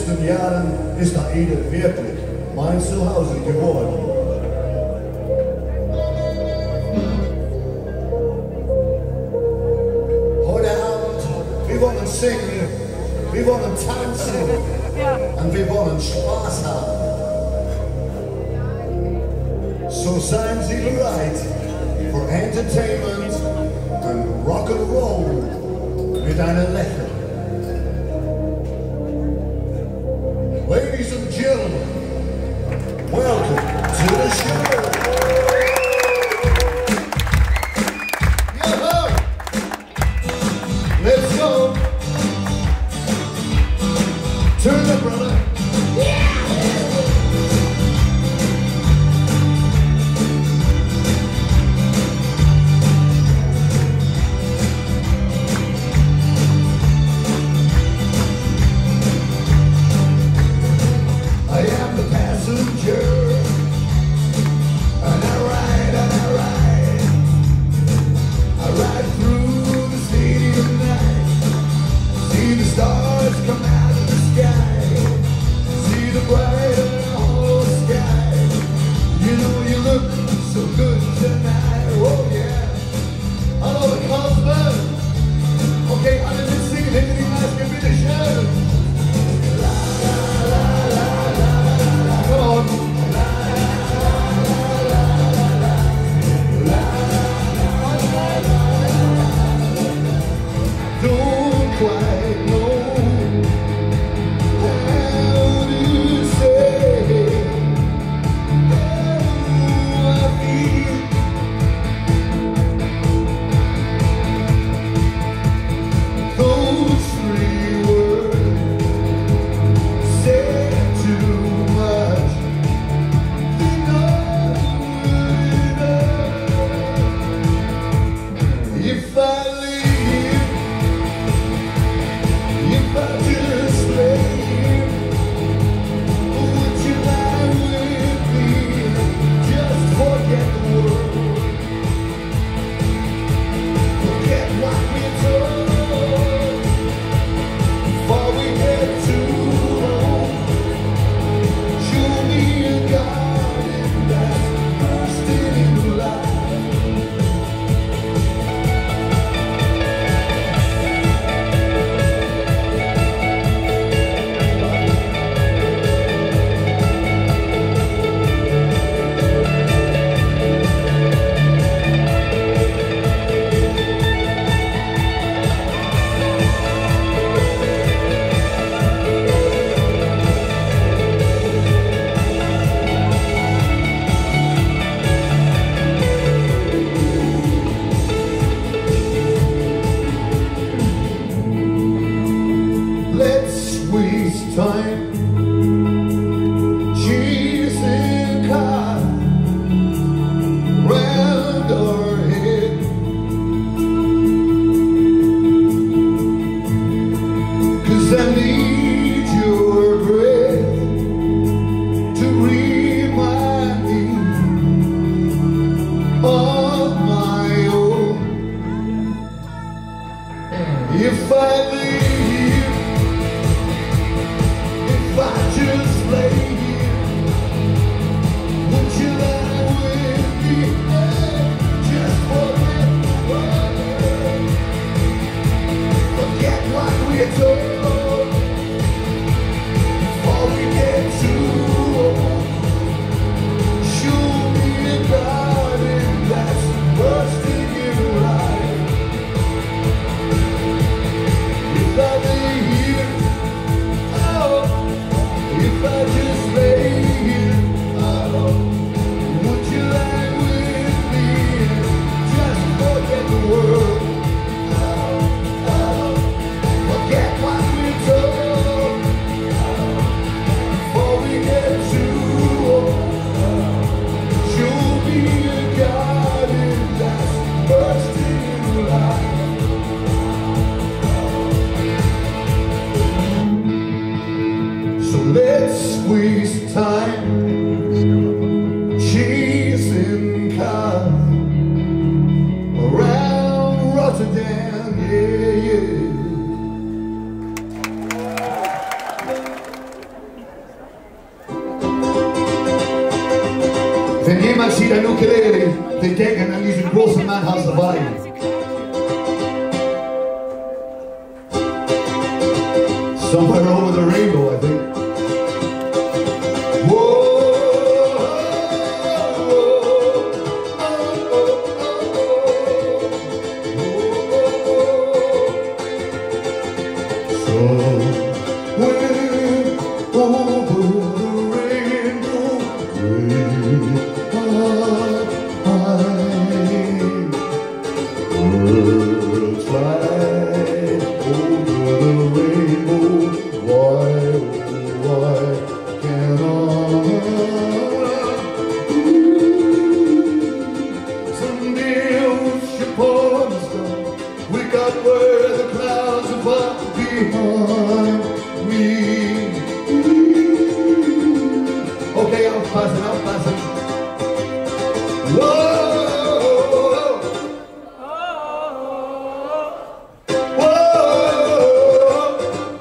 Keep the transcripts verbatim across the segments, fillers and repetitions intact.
letzten Jahren ist Aida wirklich mein Zuhause geworden. Heute Abend, wir wollen singen, wir wollen tanzen und wir wollen Spaß haben. So seien Sie bereit für Entertainment und Rock'n'Roll mit einem Lächeln. Ladies and gentlemen, welcome to the show. Yo-ho! Let's go. Turn up, brother. Yeah! If I leave, if I just lay here, would you lie with me? Just forget the world, forget what we're told, before we get too old. Show me a garden that's bursting in life. If I lay here, oh, if I just lay here, oh, would you lie with me? Just forget the world, oh, oh, forget what we're told, oh, before we get too old. Show me a garden that's bursting in life. Let's waste time chasing cars around Rotterdam, yeah, yeah. Wenn jemand sieht ein Ukulele, wir denken an diesen großen Mann aus Hawaii. Somewhere over the rainbow, I think. Whoa. Okay, aufpassen, aufpassen. Whoa! Whoa!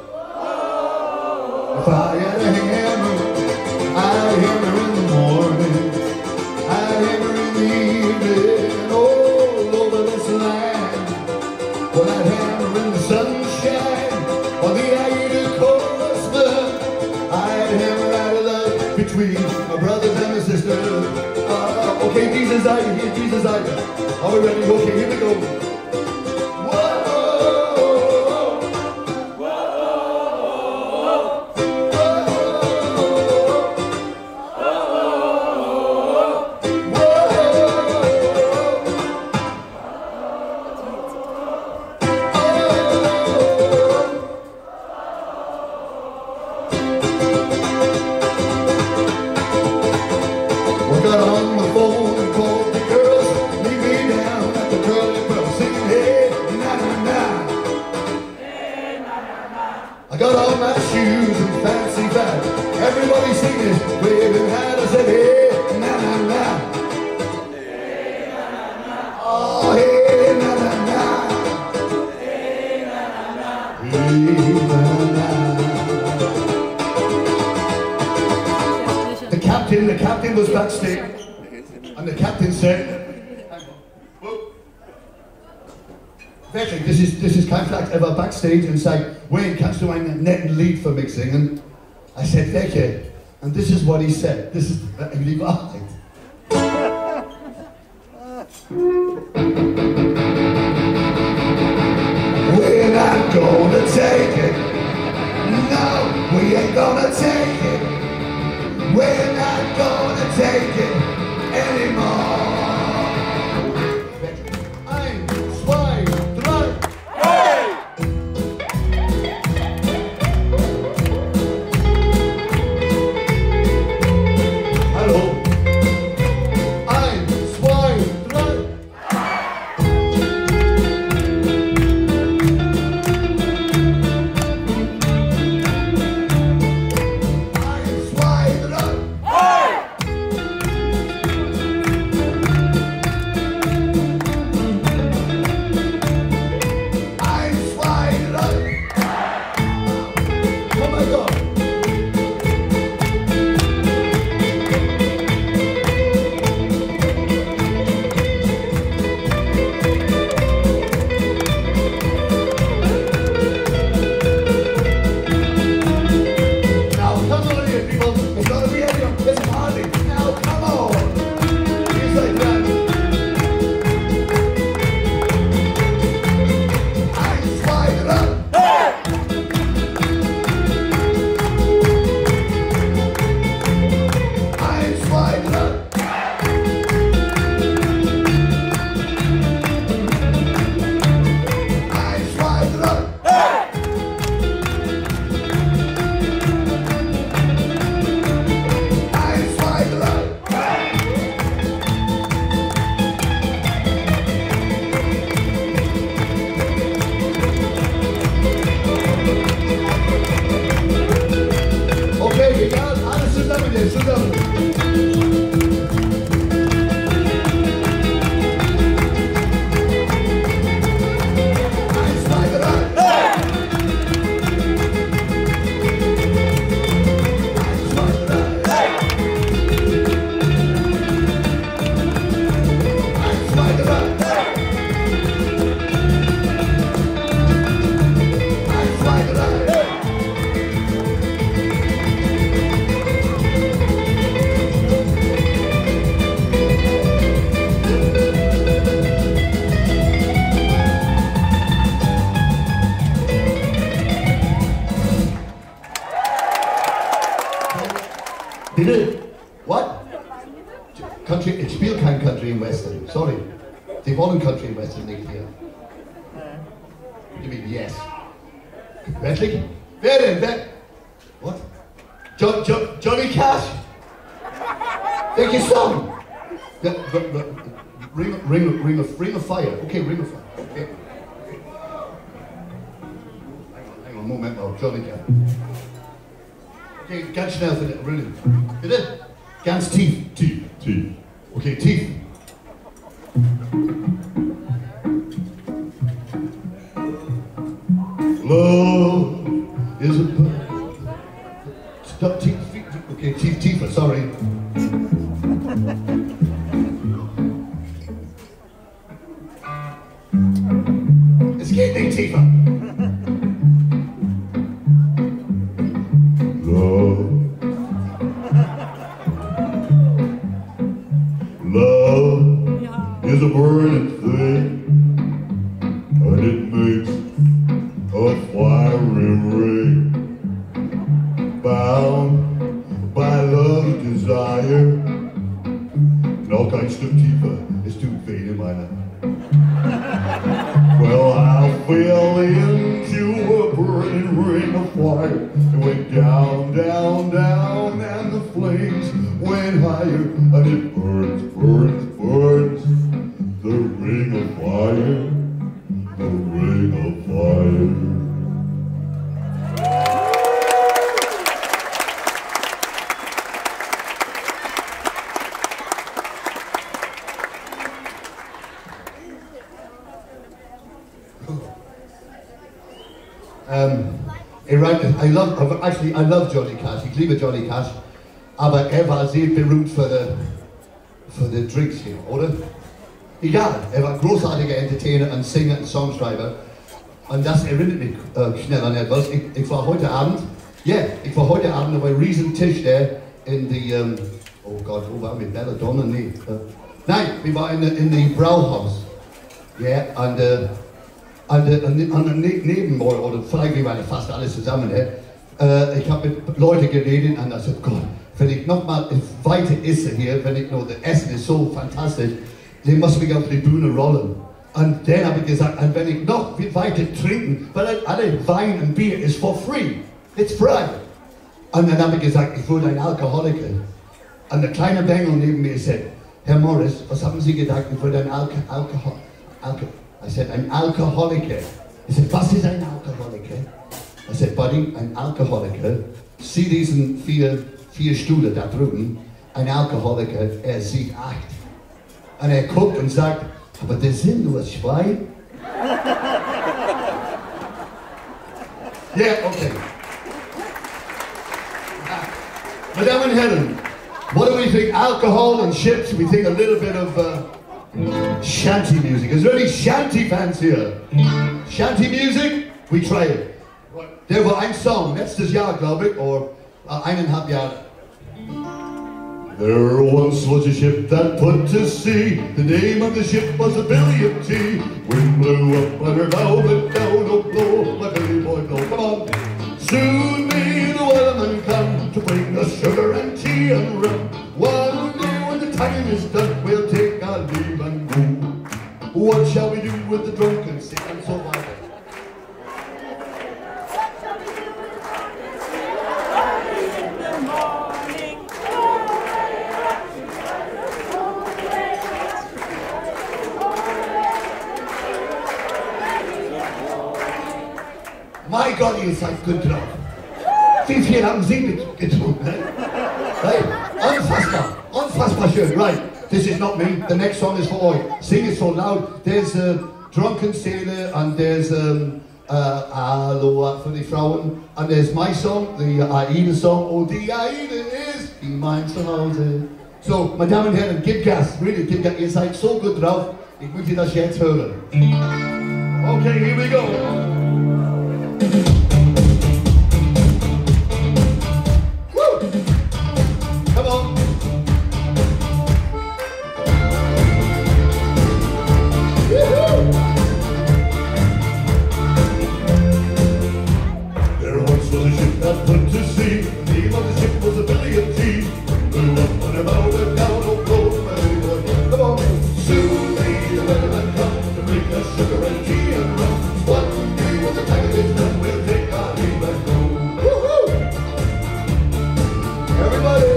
If I had a hammer, I'd hammer in the morning, I'd hammer in the evening, all over this land. Well, I'd hammer in the sunshine, on the Aida Coastman, I'd hammer out of love between my brothers and my sisters. Uh, okay, Jesus, I hear Jesus, I Are we ready? Okay, here we go. Whoa, whoa, whoa, I got on my phone and called the girls, leave me down at the curly pub, singing, hey, na na na. Hey, na na na. I got on my shoes and fancy fat, everybody singing, waving hat, I said, hey, na na na. Hey, na na na. Oh, hey, na na na. Hey, na na na. Hey, na na na. The captain, the captain was backstage, and the captain said, Wirklich, this is, this is kein Flex, er war backstage and said, Wayne, kannst du einen netten Lied für mich singen? I said, welche? And this is what he said. This is eigentlich Wahrheit. We're not gonna take it. No, we ain't gonna take it. We're not gonna take it anymore. Ein, zwei, drei. Hey! Hallo. Ein, zwei, drei. Bitte? What? Country, ich spiele kein Country and Western, sorry. Die wollen Country and Western nicht hier. You mean yes? Wirklich? Wer denn? Wer? What? Jo, jo, Johnny Cash? Welcher Song? Ja, ring, ring, ring, of, ring of Fire. Okay, Ring of Fire. Okay. Hang on, Moment mal, Johnny Cash. Okay, ganz schnell für den, really. Bitte? Ganz tief, tief, tief. Okay, tief. Love is a stop, tief, okay, tief, tiefer, sorry. Es geht nicht tiefer. Love, love is a burning thing, and it makes a fiery ring, bound by love's desire. Noch ein Stück tiefer, es tut weh in meiner. Well, I fell into a burning ring of fire. It went down, down, down, and the flames went higher, and it burns, burns, burns. The ring of fire, the ring of fire. Um, I love, actually, I love Johnny Cash. Ich liebe Johnny Cash, aber er war sehr berühmt für die, für die Drinks hier, oder? Egal, er war ein großartiger Entertainer, ein Singer, ein Songschreiber. Und das erinnert mich äh, schnell an etwas. Ich, ich war heute Abend, ja, yeah, ich war heute Abend auf einem riesen Tisch der in die, um, oh Gott, wo waren wir? Belladonna? Nee. Uh, nein, wir waren in, in die Brauhaus. Ja, yeah, und uh, an der, an der neben oder, oder vielleicht wir waren fast alles zusammen. Äh, ich habe mit Leuten geredet und ich sagte, Gott, wenn ich noch mal weiter esse hier, wenn ich nur das Essen ist so fantastisch, dann muss ich auf die Bühne rollen. Und dann habe ich gesagt, und wenn ich noch weiter trinken, weil alle Wein und Bier ist for free, it's frei. Und dann habe ich gesagt, ich wurde ein Alkoholiker. Und der kleine Bengel neben mir sagt, Herr Morris, was haben Sie gedacht, ich wurde ein Alko Alkohol Alko I said, ein Alkoholiker. He said, was ist ein Alkoholiker? I said, Buddy, ein Alkoholiker, sieh diesen vier, vier Stühle da drüben, ein Alkoholiker, er sieht acht. Und er guckt und sagt, aber das sind nur zwei. Ja, yeah, okay. Meine Damen und Herren, what do we think? Alcohol and chips, we think a little bit of uh, shanty music. Is there any shanty fans here? Shanty music? We try it. Der war ein Song, letztes Jahr, glaube ich, oder uh, eineinhalb Jahre. There once was a ship that put to sea. The name of the ship was a Billy of Tea. Wind blew up on her bow, but down, don't blow, my Billy boy, blow. Come on. Soon may the wellerman come to bring us sugar and tea and rum. One day when the time is done, we'll take our leave and go. What shall we do with the drunken sick and so on? My God, ihr seid gut drauf. Wie viel haben Sie getrunken? Ne? Hey, unfassbar, unfassbar schön. Right, this is not me. The next song is for euch. Sing it so loud. There's a drunken sailor and there's um, uh, Aloha für die Frauen. And there's my song, the Aida song. Oh, die Aida ist die mein Zuhause. So, meine Damen und Herren, gib Gas. Really, gib Gas. Ihr seid so gut drauf. Ich möchte das jetzt hören. Okay, here we go. Put to sea, the name of the ship was a Everybody.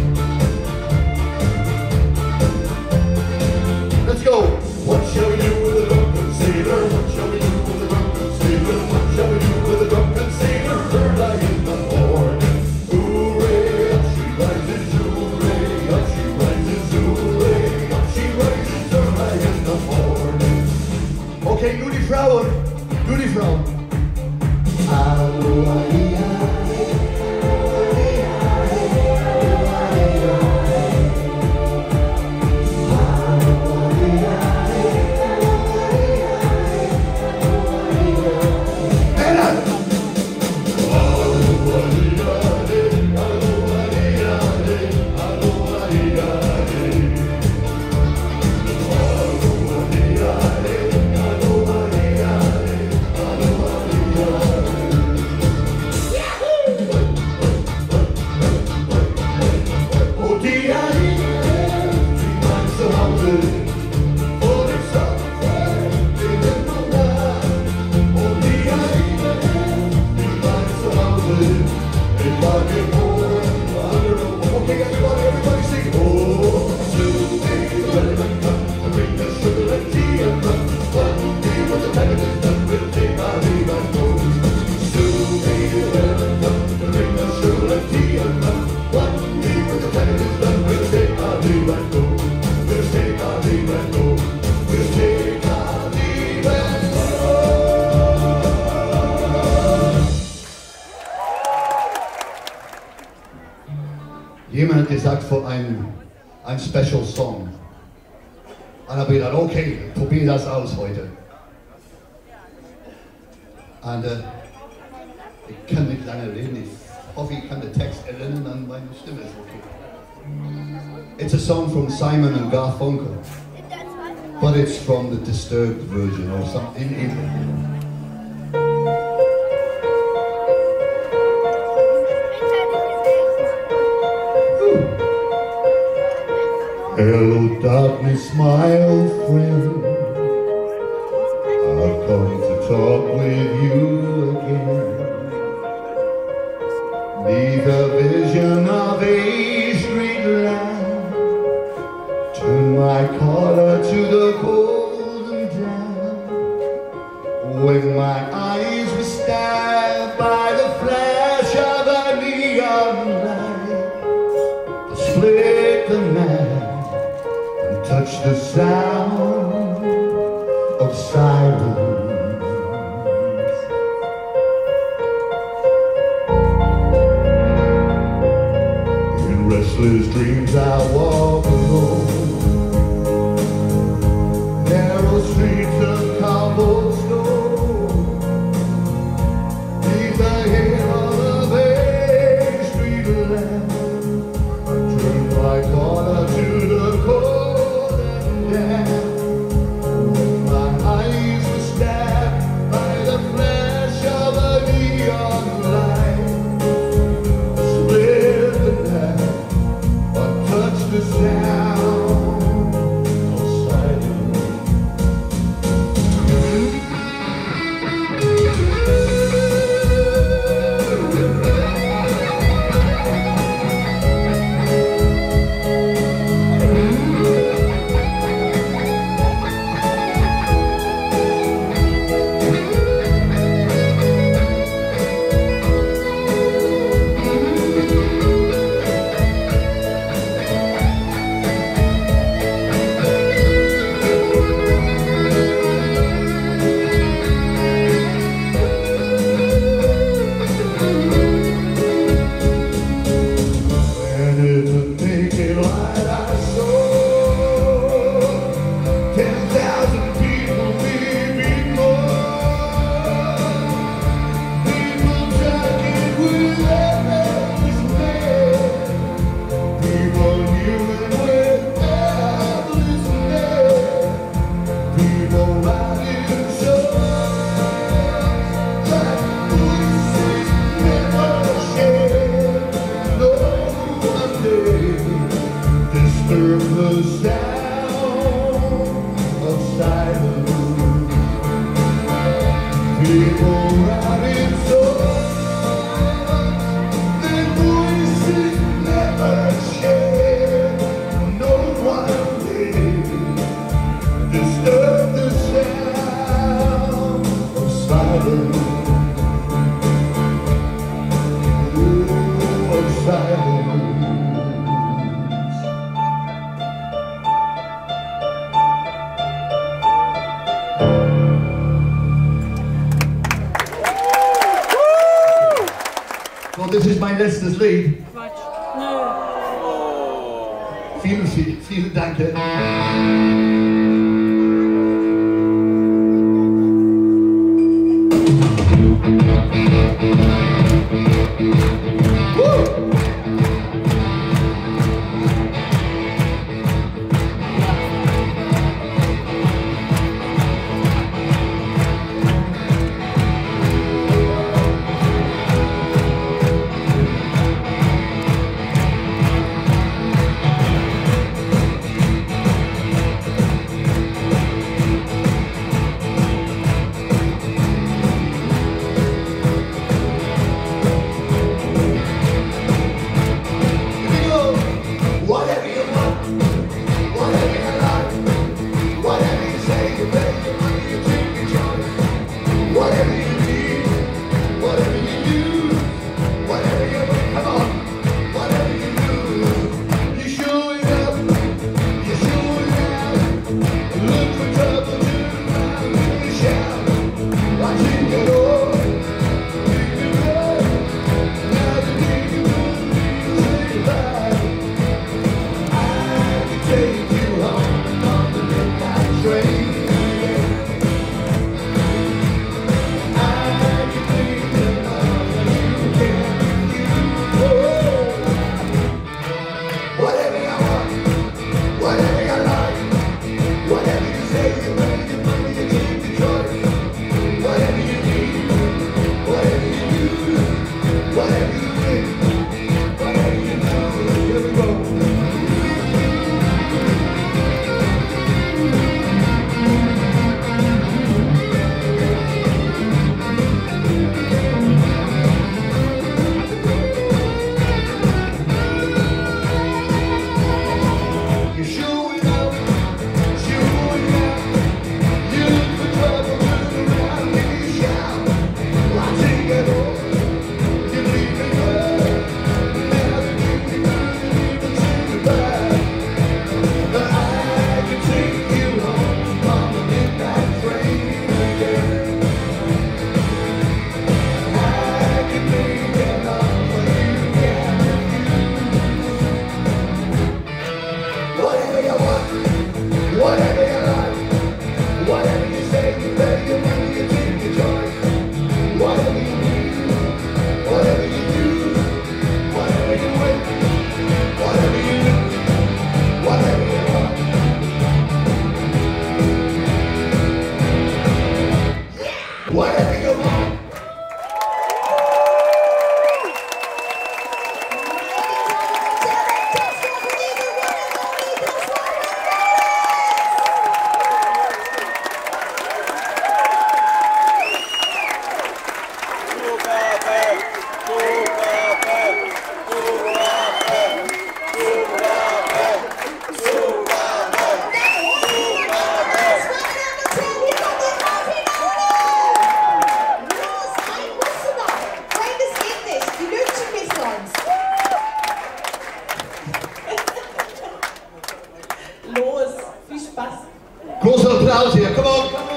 Let's go. What shall we do with a drunken sailor? What shall we do with a drunken sailor? What shall we do with a drunken sailor? Early in the morning. Hooray, up she rises, hooray, up she rises, hooray, up she rises early in the morning. Okay, nu die Frauen, nu die Frauen. Jemand hat gesagt vor einem ein Special Song. Und habe ich gedacht, okay, probier das aus heute. Und äh, ich kann nicht lange reden, ich hoffe, ich kann den Text erinnern, dann meine Stimme ist okay. It's a song from Simon and Garfunkel, but it's from the Disturbed version or something in England. Hello darkness, my old friend, I've come to talk with you again. Neath a vision of a street lamp, turn my collar to the cold and damp. When my eyes were stabbed by the flash of a neon light, to split the night, touch the sound of silence. In restless dreams I walk alone, narrow streets of cobblestone, neath the halo of a street lamp, I turn my corner to the cold. When my eyes were stabbed by the flash of a neon light, split the night, or touch the sound silence. So this is mein letztes Lied. Quatsch. Nö. Vielen, vielen, vielen Dank. Großer Applaus hier, come on, come on.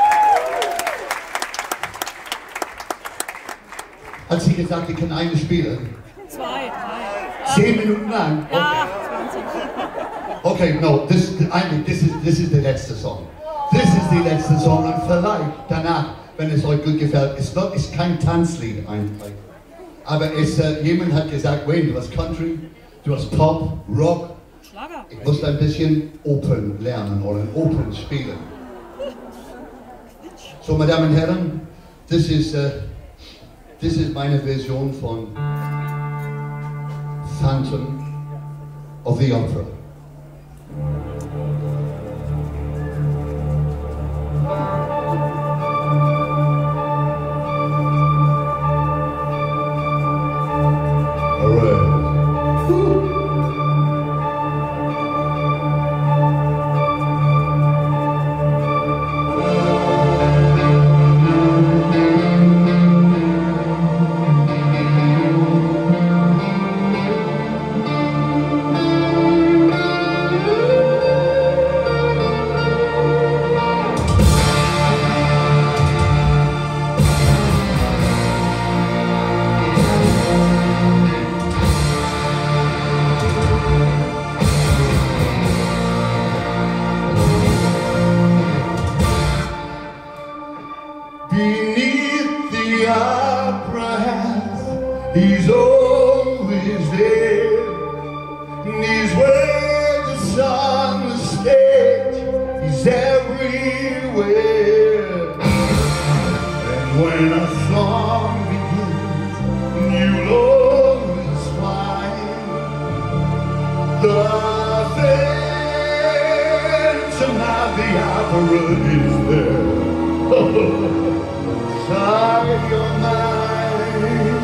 Hat sie gesagt, ich kann eine spielen? Zwei, drei. Zehn Minuten lang? Okay. Ja, zwanzig. Okay, no, this, eigentlich, this is, this is der letzte Song. This is die letzte Song und vielleicht danach, wenn es euch gut gefällt, ist noch, ist kein Tanzlied eigentlich. Aber es, äh, jemand hat gesagt, Wayne, du hast Country, du hast Pop, Rock. Schlager. Ich muss ein bisschen Open lernen oder Open spielen. So, meine Damen und Herren, das ist, uh, das ist meine Version von Phantom of the Opera. The Phantom of the Opera is there. Inside your mind.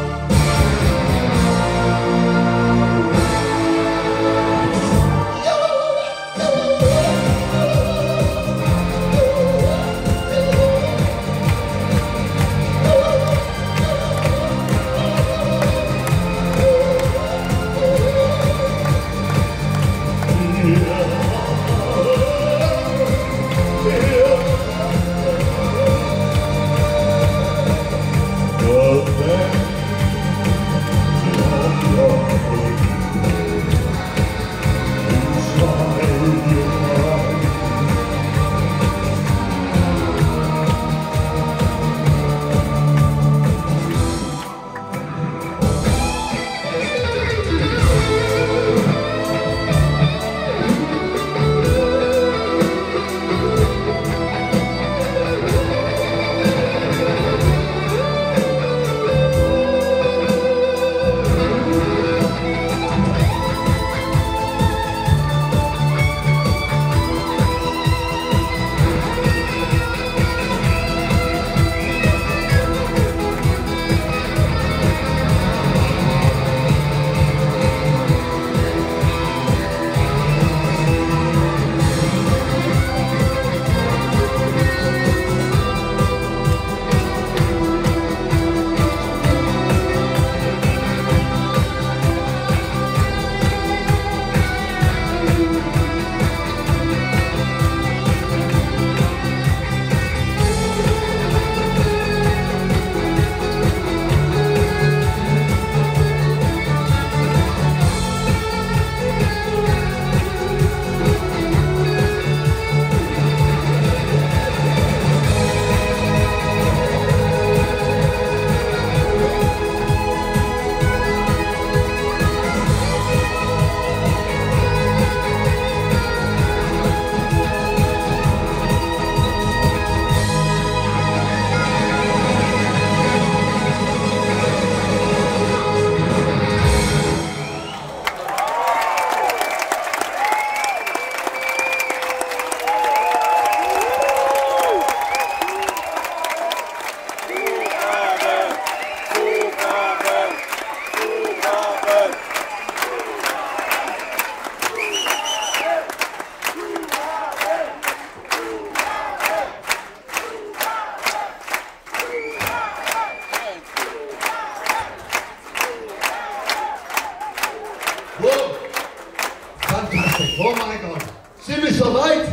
Whoa! Fantastic. Oh my God. Sind wir soweit?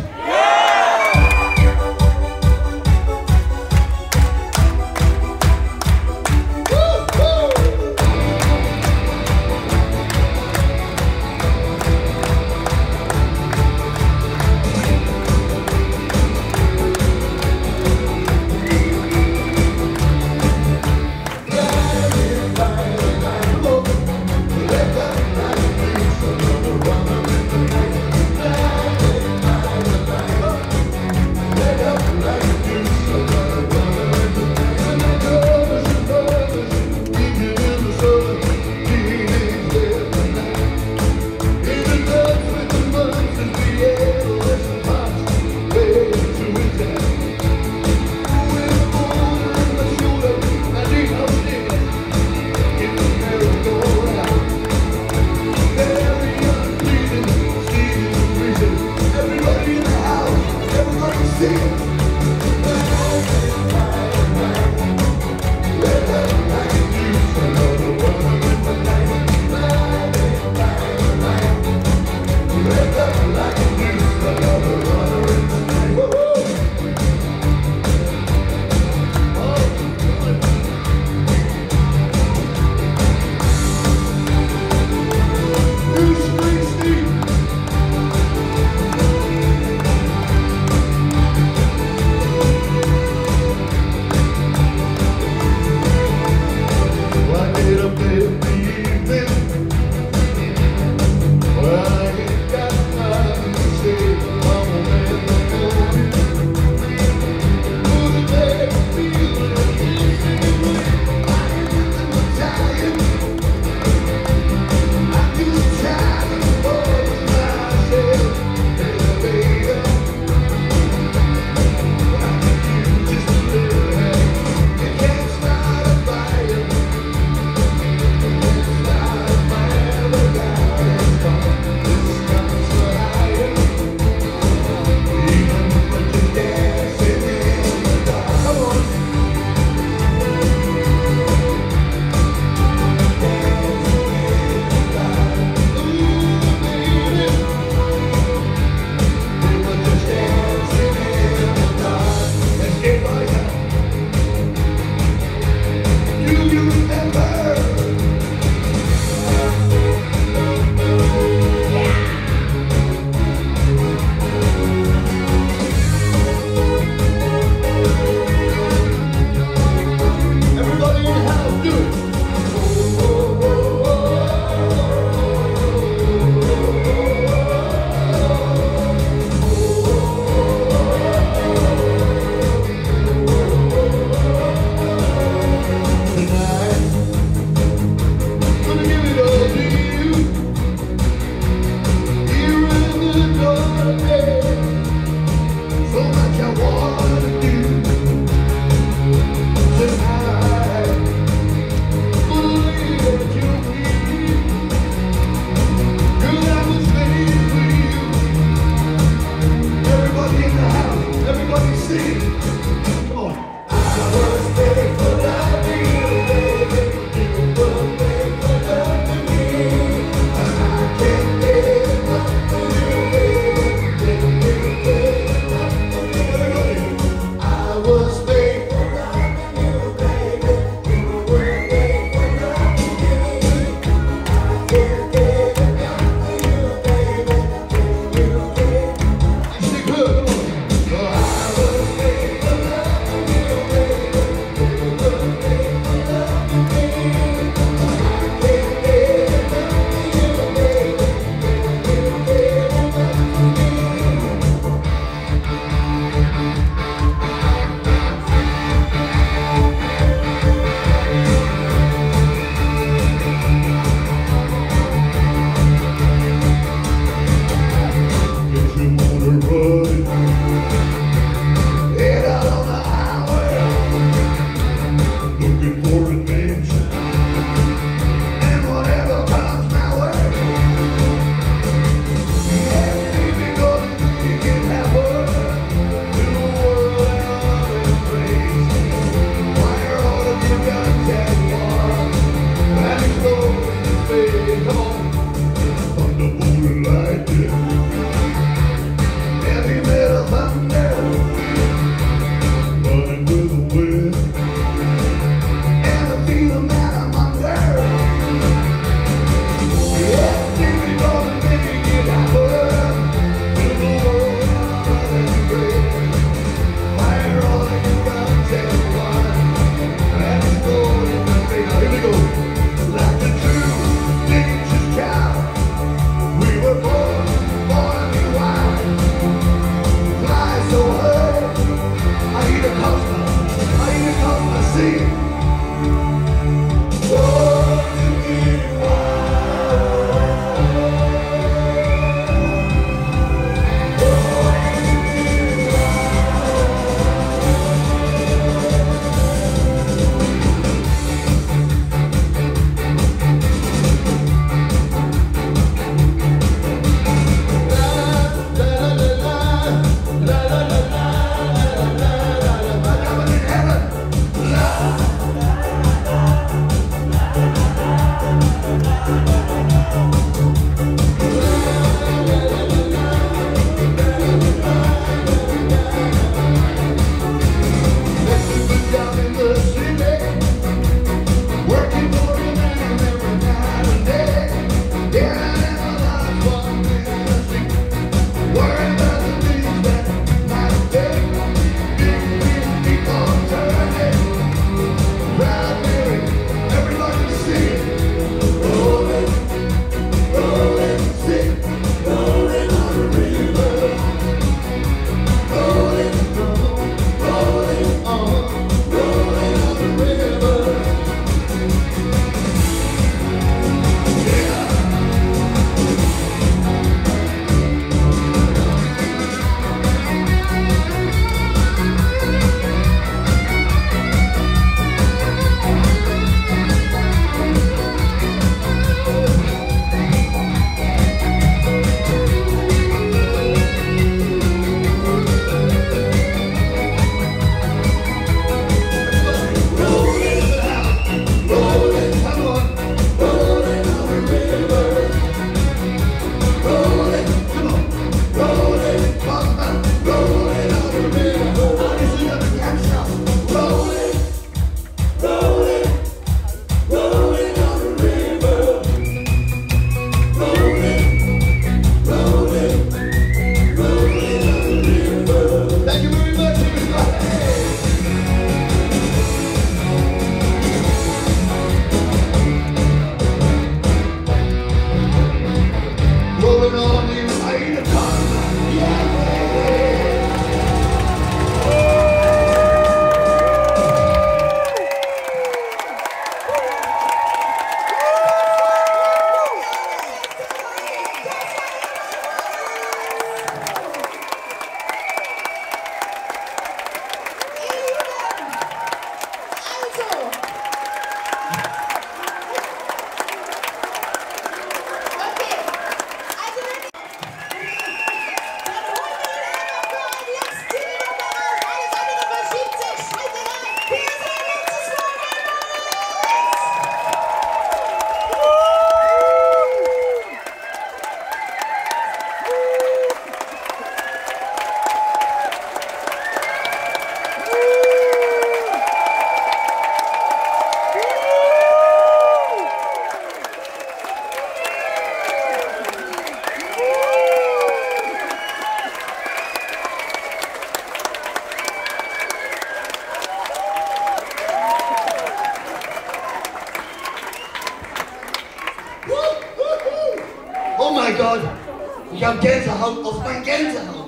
Oh my Gott, ich habe Gänsehaut auf mein Gänsehaut.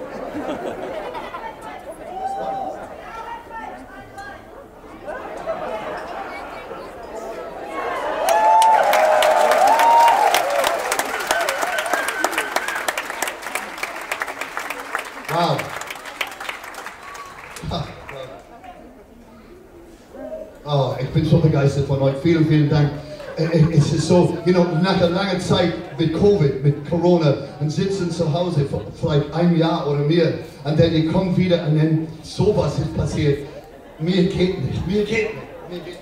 Wow. Oh, ich bin so begeistert von euch. Vielen, vielen Dank. Es ist so, you know, nach einer langen Zeit mit Covid, mit Corona und sitzen zu Hause, vielleicht ein Jahr oder mehr, und dann ihr kommt wieder und dann sowas ist passiert. Mir geht nicht, mir geht nicht, mir geht nicht.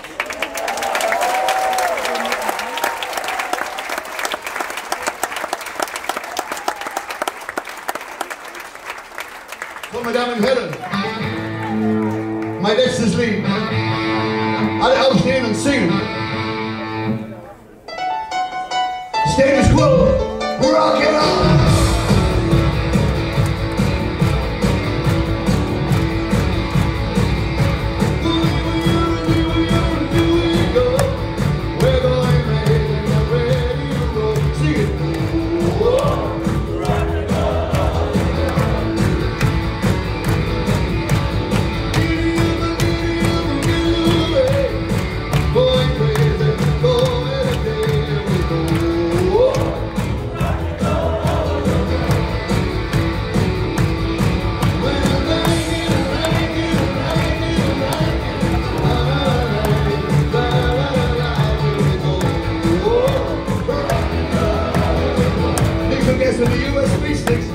So, meine Damen und Herren, mein letztes Lied. Alle aufstehen und singen. Status quo, rock it on! We're going ready, ready to go. Sing it. Rock it on! Going crazy, going there we go. From the U S B sticks.